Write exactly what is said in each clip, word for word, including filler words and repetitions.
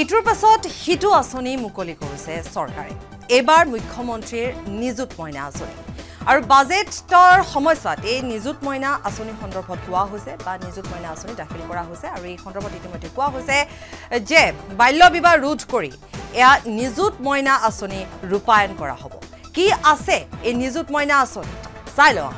ইটোৰ পাছত হিটু আঁচনি মুকলি কৰিছে চৰকাৰে এবাৰ মুখ্যমন্ত্ৰীৰ নিযুত মইনা আঁচনি আৰু বাজেটৰ সময়ছোৱাত এই নিযুত মইনা আঁচনি সন্দৰ্ভত কোৱা হৈছে বা নিযুত মইনা আঁচনি দাখিল কৰা হৈছে আৰু এই সন্দৰ্ভত ইতিমধ্যে কোৱা হৈছে যে বাল্য বিবাহ ৰোধ কৰি এয়া নিযুত মইনা আঁচনি ৰূপায়ণ কৰা হ'ব কি আছে এই নিযুত মইনা আঁচনি চাই লওঁ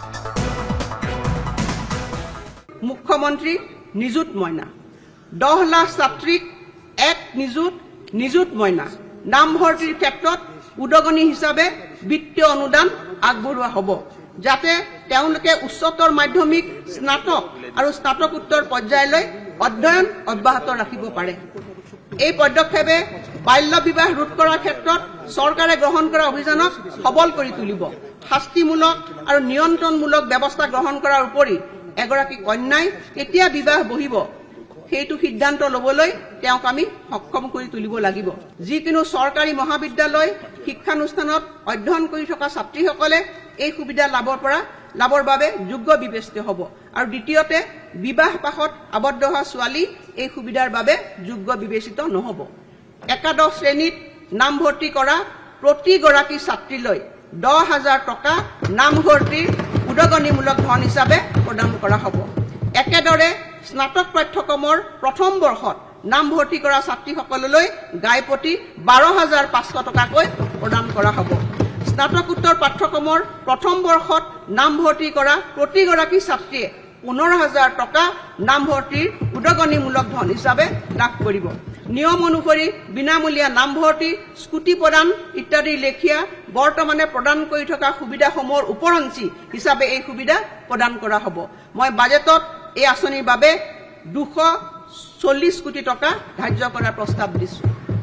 মুখ্যমন্ত্ৰী নিযুত মইনা দহ লাখ ছাত্ৰীক এক নিযুত নিযুত মইনা নামভৰ্তিৰ ক্ষেত্ৰত উদগনি হিচাপে বিত্তীয় অনুদান আগবঢ়োৱা হ'ব যাতে তেওঁলোকে উচ্চতৰ মাধ্যমিক স্নাতক আৰু স্নাতকোত্তৰ পৰ্যায়লৈ অধ্যয়ন অব্যাহত ৰাখিব পাৰে এই পদক্ষেপে বাল্য বিবাহ ৰোধ কৰাৰ ক্ষেত্ৰত চৰকাৰে গ্ৰহণ কৰা অভিযানক সবল কৰি তুলিব শাস্তিমূলক আৰু নিয়ন্ত্ৰণমূলক ব্যৱস্থা গ্ৰহণ কৰাৰ উপৰি এগৰাকী কন্যাই কেতিয়া বিবাহ বহিব সেইটো সিদ্ধান্ত লবলৈ তেওঁক আমি সক্ষম কৰি তুলিব লাগিব যিকোনো চৰকাৰী মহাবিদ্যালয় শিক্ষানুষ্ঠানত অধ্যয়ন কৰি থকা ছাত্ৰীসকলে এই সুবিধা লাভৰ পৰা লাভৰ বাবে যোগ্য বিবেচিত হ'ব আৰু দ্বিতীয়তে বিবাহ পাশত আবদ্ধ হোৱা ছোৱালী এই সুবিধাৰ বাবে যোগ্য বিবেচিত নহ'ব একাদশ শ্ৰেণীত নামভৰ্তি কৰা প্ৰতিগৰাকী ছাত্ৰীলৈ দহ হাজাৰ টকা নামভৰ্তিৰ উদগনিমূলক ধন হিচাপে প্ৰদান কৰা হ'ব একেদৰে স্নাতক পাঠ্যক্ৰমৰ প্ৰথম বৰ্ষত নামভৰ্তি কৰা ছাত্ৰীসকললৈ গাইপতি বাৰ হাজাৰ পাঁচশ টকাকৈ প্ৰদান কৰা হ'ব স্নাতকোত্তৰ পাঠ্যক্ৰমৰ প্ৰথম বৰ্ষত নামভৰ্তি কৰা প্ৰতিগৰাকী ছাত্ৰীয়ে পোন্ধৰ হাজাৰ টকা নামভৰ্তিৰ উদগনিমূলক ধন হিচাপে লাভ কৰিব নিয়ম অনুসৰি বিনামূলীয়া নামভৰ্তি স্কুটি প্ৰদান ইত্যাদি লেখিয়া বৰ্তমানে প্ৰদান কৰি থকা সুবিধাসমূহৰ ওপৰঞ্চি হিচাপে এই সুবিধা প্ৰদান কৰা হ'ব মই বাজেটত এই আঁচনিৰ বাবে দুশ চল্লিশ কোটি টকা ধাৰ্য কৰাৰ প্ৰস্তাৱ দিছো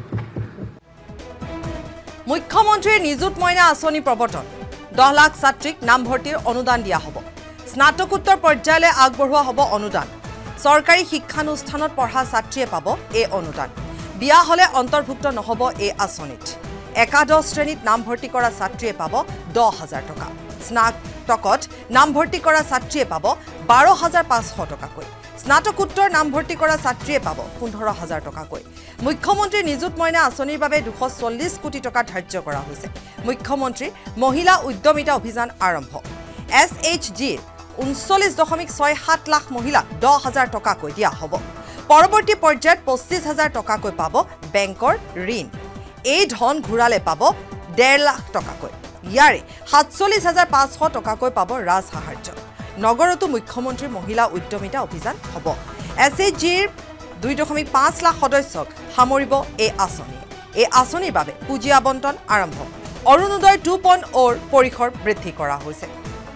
মুখ্যমন্ত্ৰীৰ নিযুত মইনা আঁচনি প্ৰৱৰ্তন দহ লাখ ছাত্ৰীক নামভৰ্তিৰ অনুদান দিয়া হ'ব স্নাতকোত্তৰ পৰ্যায়লৈ আগবঢ়োৱা হ'ব অনুদান চৰকাৰী শিক্ষানুষ্ঠানত পঢ়া ছাত্ৰীয়ে পাব এই অনুদান বিয়া হলে অন্তৰ্ভুক্ত নহ'ব এই আঁচনিত একাদশ শ্ৰেণীত নামভৰ্তি কৰা ছাত্ৰীয়ে পাব দহ হাজাৰ টকা স্নাতকত নামভৰ্তি কৰা ছাত্ৰীয়ে পাব বাৰ হাজাৰ পাঁচশ টকাকৈ স্নাতকোত্তৰ নামভৰ্তি কৰা ছাত্ৰীয়ে পাব পোন্ধৰ হাজাৰ টকাকৈ মুখ্যমন্ত্ৰীৰ নিযুত মইনা আঁচনিৰ বাবে দুশ চল্লিশ কোটি টকা ধাৰ্য কৰা হৈছে মুখ্যমন্ত্ৰীৰ মহিলা উদ্যমিতা অভিযান আৰম্ভ এছ এইচ জিৰ ঊনচল্লিছ দশমিক ছয় সাত লাখ মহিলাক দহ হাজাৰ টকাকৈ দিয়া হ'ব পৰৱৰ্তী পৰ্যায়ত পঁচিছ হাজাৰ টকাকৈ পাব বেংকৰ ঋণ এই ধন ঘূৰালে পাব ডেৰ লাখ টকাকৈ ইয়াৰে সাতচল্লিছ হাজাৰ পাঁচশ টকাকৈ পাব ৰাজ সাহাৰ্য নগৰতো মুখ্যমন্ত্ৰীৰ মহিলা উদ্যমিতা অভিযান হ'ব এছ এইচ জিৰ দুই দশমিক পাঁচ লাখ সদস্যক সামৰিব এই আঁচনিয়ে এই আঁচনিৰ বাবে পুঁজি আবণ্টন আৰম্ভ অৰুণোদয় টু পইণ্ট অ'ৰ পৰিসৰ বৃদ্ধি কৰা হৈছে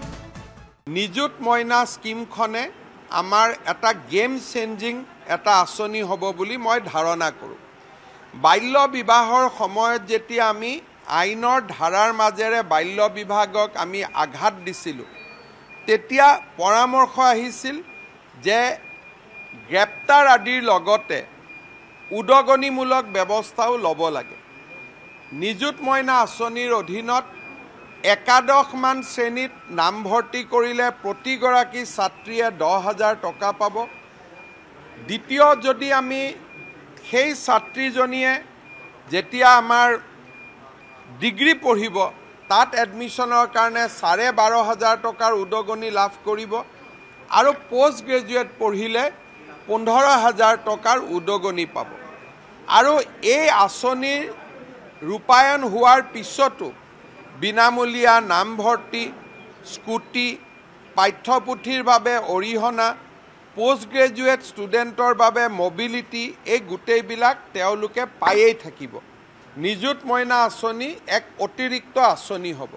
নিযুত মইনা স্কিমখনে আমাৰ এটা গেম চেঞ্জিং এটা আঁচনি হ'ব বুলি মই ধাৰণা কৰোঁ বাল্য বিবাহৰ সময়ত যেতিয়া আমি আইনৰ ধাৰাৰ মাজেৰে বাল্য বিবাহক আমি আঘাত দিছিলোঁ তেতিয়া পৰামৰ্শ আহিছিল যে গ্ৰেপ্তাৰ আদিৰ লগতে উদগনিমূলক ব্যৱস্থাও ল'ব লাগে নিযুত মইনা আঁচনিৰ অধীনত একাদশমান শ্ৰেণীত নামভৰ্তি কৰিলে প্ৰতিগৰাকী ছাত্ৰীয়ে দহ হাজাৰ টকা পাব দ্বিতীয় যদি আমি সেই ছাত্ৰীজনীয়ে যেতিয়া আমাৰ ডিগ্ৰী পঢ়িব তাত এডমিশ্যনৰ কাৰণে চাৰে বাৰ হাজাৰ টকাৰ উদগনি লাভ কৰিব আৰু পোষ্ট গ্ৰেজুৱেট পঢ়িলে পোন্ধৰ হাজাৰ টকাৰ উদগনি পাব আৰু এই আঁচনিৰ ৰূপায়ণ হোৱাৰ পিছতো বিনামূলীয়া নামভৰ্তি স্কুটি পাঠ্যপুথিৰ বাবে অৰিহণা পোষ্ট গ্ৰেজুৱেট ষ্টুডেণ্টৰ বাবে মবিলিটি এই গোটেইবিলাক তেওঁলোকে পায়েই থাকিব নিযুত মইনা আঁচনি এক অতিৰিক্ত আঁচনি হ'ব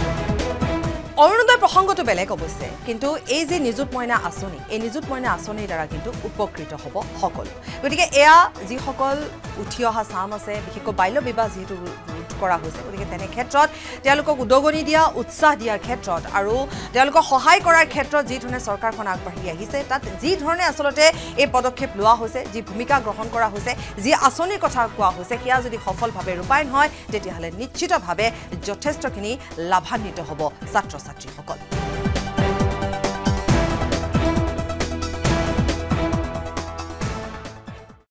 অৰুণোদয় প্ৰসংগটো বেলেগ অৱশ্যে কিন্তু এই যে নিযুত মইনা আঁচনি এই নিযুত মইনা আঁচনিৰ দ্বাৰা কিন্তু উপকৃত হ'ব সকলো গতিকে এয়া যিসকল উঠি অহা চাম আছে বিশেষকৈ বাল্য বিবাহ যিহেতু ৰোধ কৰা হৈছে গতিকে তেনে ক্ষেত্ৰত তেওঁলোকক উদগনি দিয়া উৎসাহ দিয়াৰ ক্ষেত্ৰত আৰু তেওঁলোকক সহায় কৰাৰ ক্ষেত্ৰত যি ধৰণে চৰকাৰখন আগবাঢ়ি আহিছে তাত যি ধৰণে আচলতে এই পদক্ষেপ লোৱা হৈছে যি ভূমিকা গ্ৰহণ কৰা হৈছে যি আঁচনিৰ কথা কোৱা হৈছে সেয়া যদি সফলভাৱে ৰূপায়ণ হয় তেতিয়াহ'লে নিশ্চিতভাৱে যথেষ্টখিনি লাভান্বিত হ'ব ছাত্ৰ ছাত্ৰীসকল।